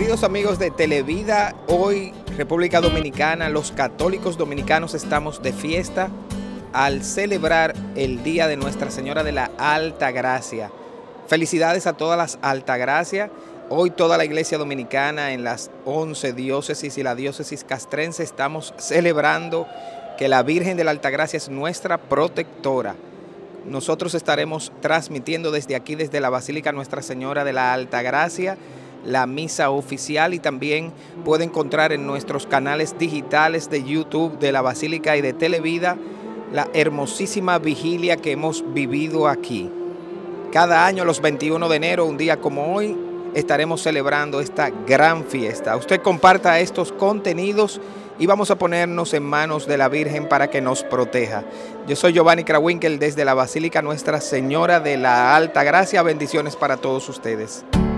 Queridos amigos de Televida, hoy República Dominicana, los católicos dominicanos estamos de fiesta al celebrar el Día de Nuestra Señora de la Alta Gracia. Felicidades a todas las Altagracias. Hoy toda la Iglesia Dominicana en las 11 diócesis y la diócesis castrense estamos celebrando que la Virgen de la Altagracia es nuestra protectora. Nosotros estaremos transmitiendo desde aquí, desde la Basílica Nuestra Señora de la Altagracia, la misa oficial, y también puede encontrar en nuestros canales digitales de YouTube de la Basílica y de Televida la hermosísima vigilia que hemos vivido aquí. Cada año, los 21 de enero, un día como hoy, estaremos celebrando esta gran fiesta. Usted comparta estos contenidos y vamos a ponernos en manos de la Virgen para que nos proteja. Yo soy Giovanni Krawinkel desde la Basílica Nuestra Señora de la Alta Gracia. Bendiciones para todos ustedes.